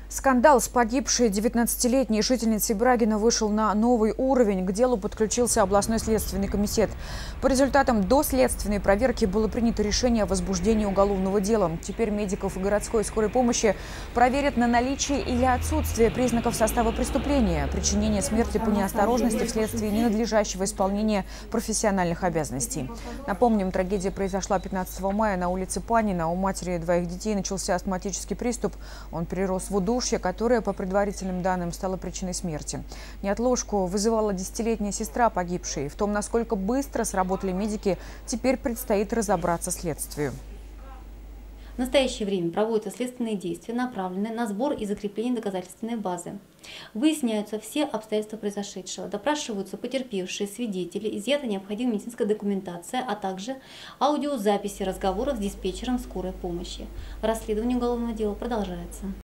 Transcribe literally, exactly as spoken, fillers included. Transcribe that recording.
Скандал с погибшей девятнадцатилетней жительницей Брагина вышел на новый уровень. К делу подключился областной следственный комитет. По результатам доследственной проверки было принято решение о возбуждении уголовного дела. Теперь медиков городской скорой помощи проверят на наличие или отсутствие признаков состава преступления, причинения смерти по неосторожности вследствие ненадлежащего исполнения профессиональных обязанностей. Напомним, трагедия произошла пятнадцатого мая на улице Панина. У матери двоих детей начался астматический приступ. Он перерос в удушье, которая, по предварительным данным, стала причиной смерти. Неотложку вызывала десятилетняя сестра погибшей. В том, насколько быстро сработали медики, теперь предстоит разобраться следствию. В настоящее время проводятся следственные действия, направленные на сбор и закрепление доказательственной базы. Выясняются все обстоятельства произошедшего, допрашиваются потерпевшие, свидетели, изъята необходимая медицинская документация, а также аудиозаписи разговоров с диспетчером скорой помощи. Расследование уголовного дела продолжается.